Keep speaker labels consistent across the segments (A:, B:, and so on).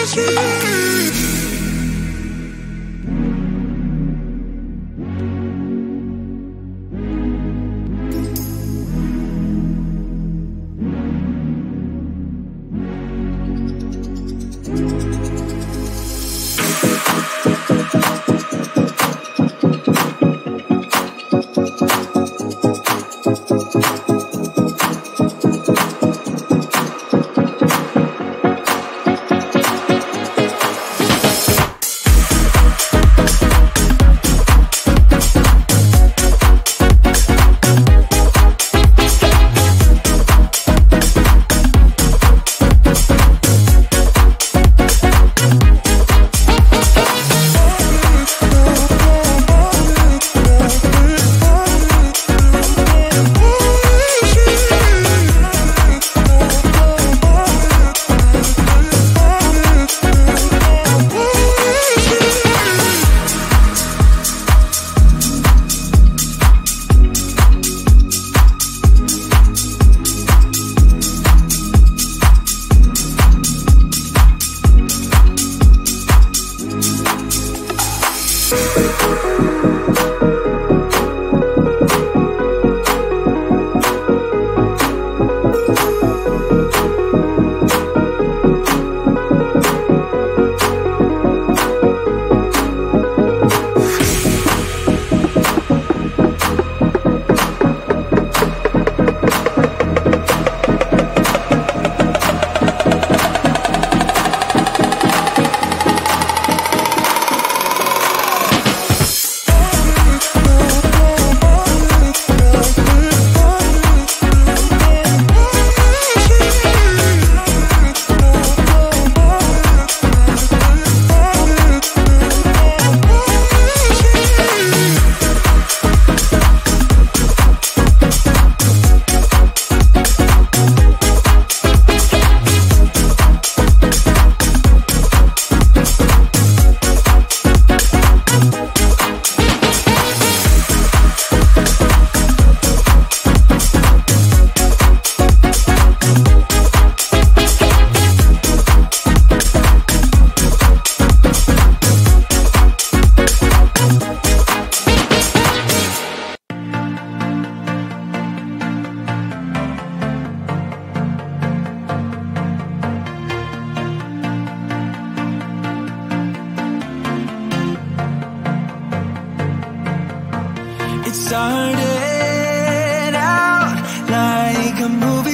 A: started out like a movie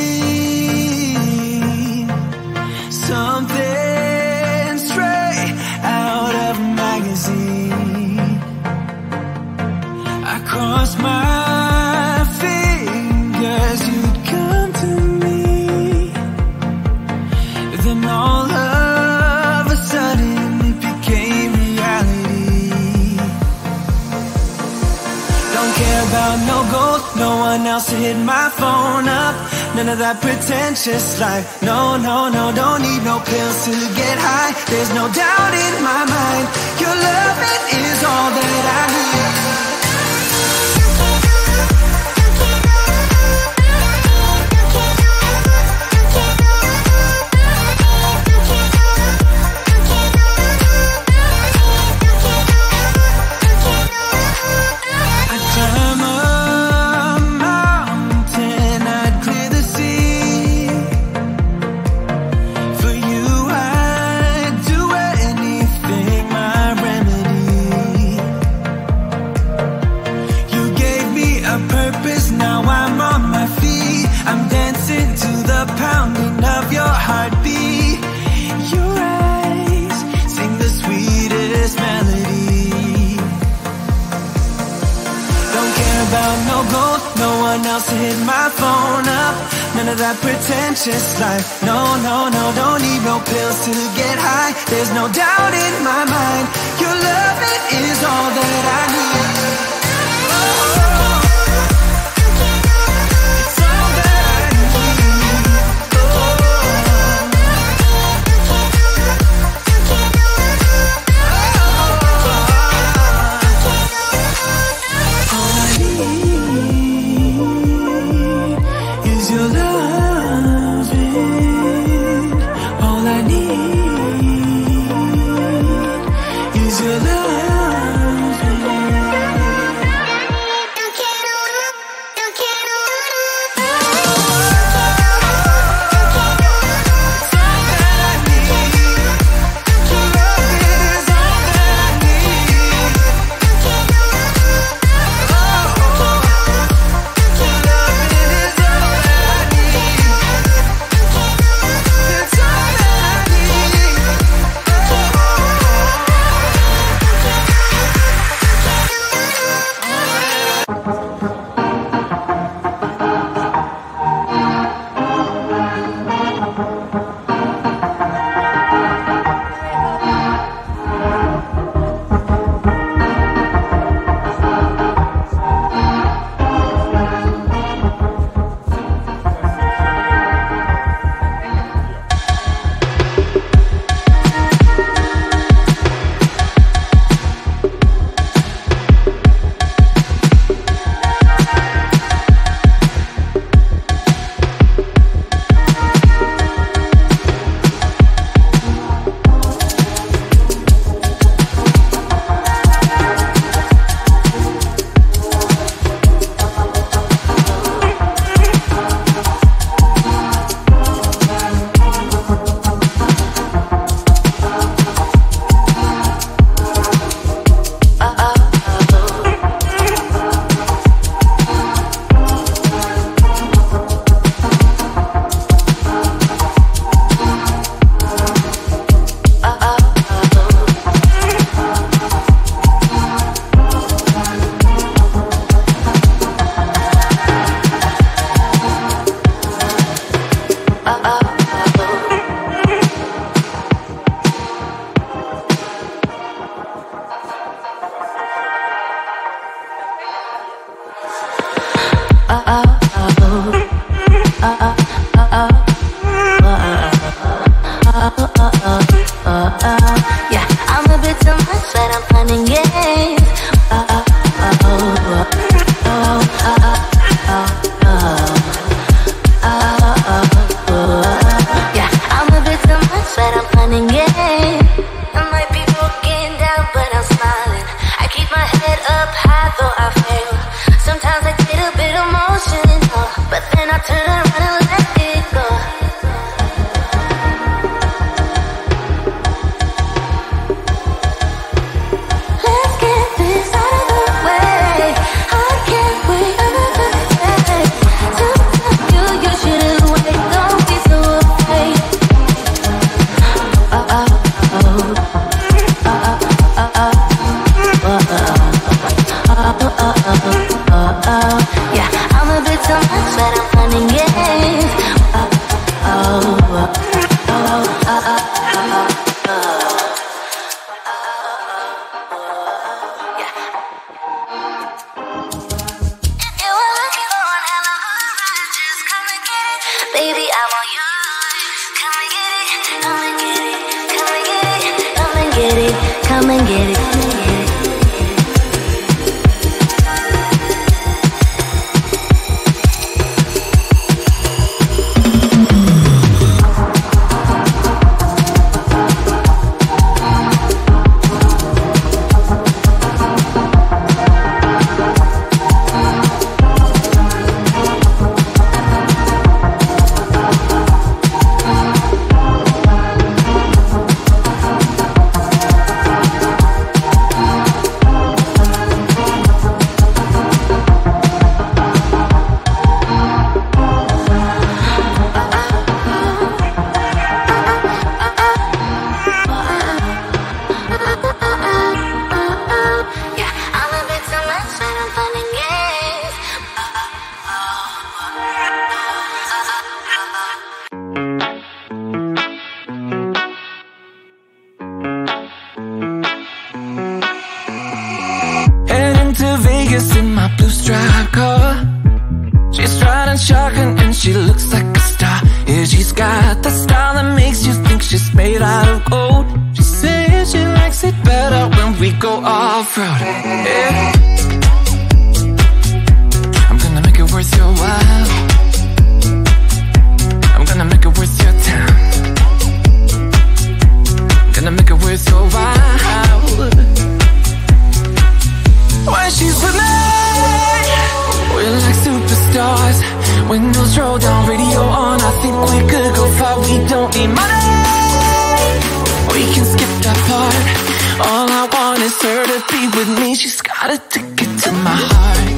A: scene, something straight out of a magazine. I crossed my fingers you'd come to me, then all of a sudden it became reality. Don't care about no gold, no one else to hit my phone up. None of that pretentious life. No, no, no, don't need no pills to get high. There's no doubt in my mind, your love, it is all that I need. Now I'm on my feet, I'm dancing to the pounding of your heartbeat. Your eyes sing the sweetest melody. Don't care about no gold, no one else to hit my phone up. None of that pretentious life. No, no, no, don't need no pills to get high. There's no doubt in my mind, your love, it is all that I need. Your loving, all I need.
B: Yeah, I'm a bit too much, but I'm fun and games. Yeah, I'm a bit too much, but I'm fun and games. I might be broken down, but I'm smiling. I keep my head up high, though I fail. Sometimes I get a bit emotional, but then I turn around and let it go. Let's get this out of the way. I can't wait another day to tell you you shouldn't wait. Don't be so afraid. Yeah, I'm a bit too much, but I'm fun and games. If you were looking for one hell of a ride, just come and get it. Baby, I'm on yours. Come and get it, come and get it, come and get it, come and get it, come and get it, come and get it.
A: Vegas in my blue striped car. She's riding shotgun and she looks like a star. Yeah, she's got the style that makes you think she's made out of gold. She says she likes it better when we go off-road. Yeah. I'm gonna make it worth your while. I'm gonna make it worth your time. I'm gonna make it worth your while. When she's with me, we're like superstars. Windows roll down, radio on. I think we could go far. We don't need money, we can skip that part. All I want is her to be with me. She's got a ticket to my heart.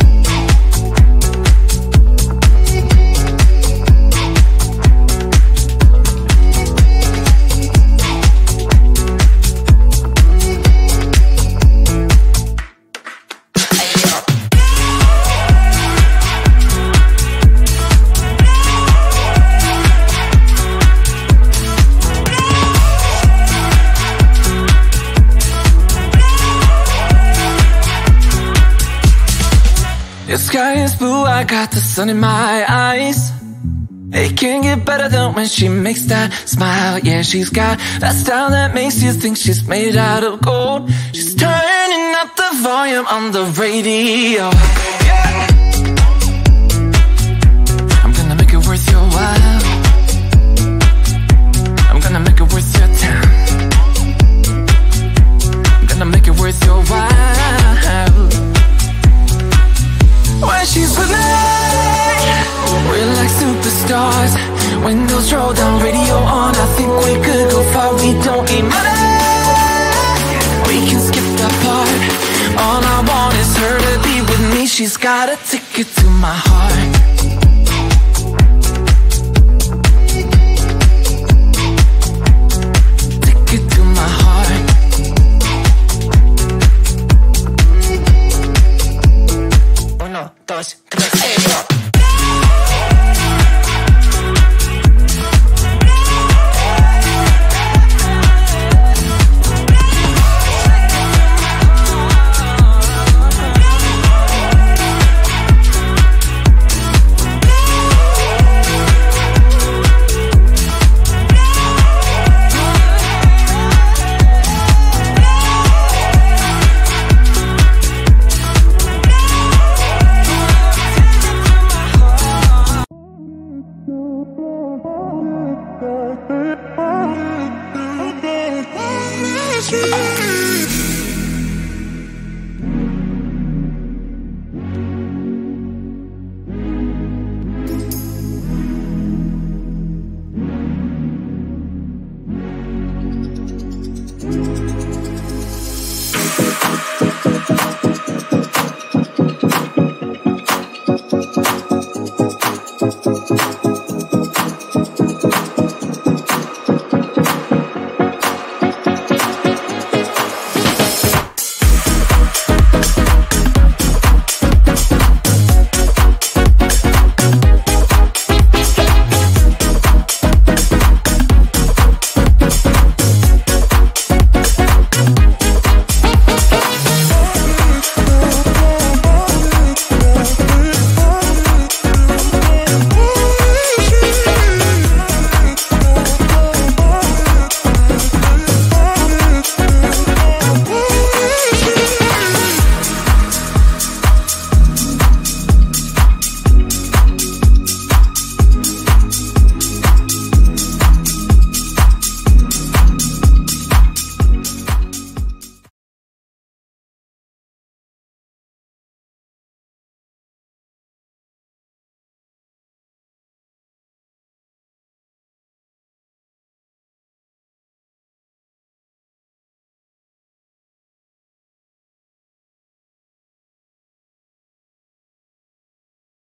A: The sky is blue, I got the sun in my eyes. It can't get better than when she makes that smile. Yeah, she's got that style that makes you think she's made out of gold. She's turning up the volume on the radio. Yeah. I'm gonna make it worth your while. I'm gonna make it worth your time. I'm gonna make it worth your while. When she's with me, we're like superstars. Windows roll down, radio on. I think we could go far. We don't need money, we can skip that part. All I want is her to be with me. She's got a ticket to my heart. Ticket to my heart. Uno, dos, tres, go. tree.